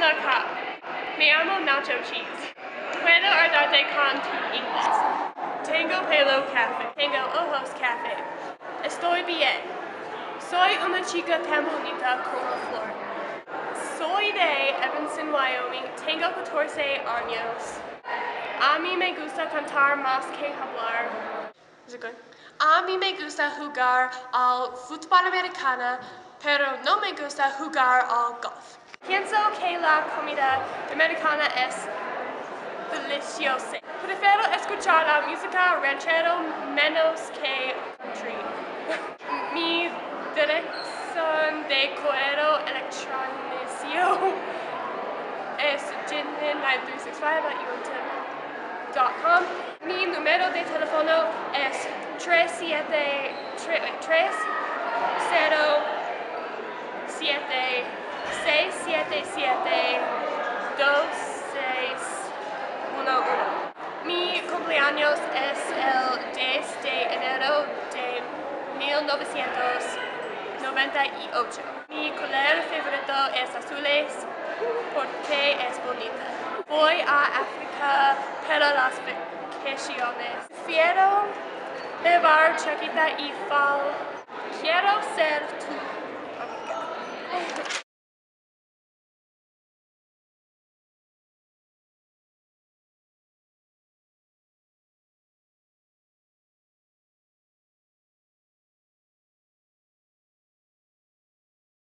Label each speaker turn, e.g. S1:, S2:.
S1: acá. Me llamo Nacho Cheese. Puedo ayudarte con tu inglés. Tengo pelo café. Tengo ojos café. Estoy bien. Soy una chica tan bonita como flor. Soy de Evanston, Wyoming. Tengo 14 años. A mí me gusta cantar más que hablar. A mí me gusta jugar al fútbol americano, pero no me gusta jugar al golf. Pienso que la comida americana es deliciosa. Prefiero escuchar la música ranchero menos que country. Mi dirección de correo electrónico es jinlin9365@yahoo.com. Mi número de teléfono es 307-677-2611. Mi cumpleaños es el 10 de enero de 1998. Mi color favorito es azules porque es bonita. Voy a África para las vacaciones. Prefiero llevar chaqueta y fal. Quiero ser tu amiga.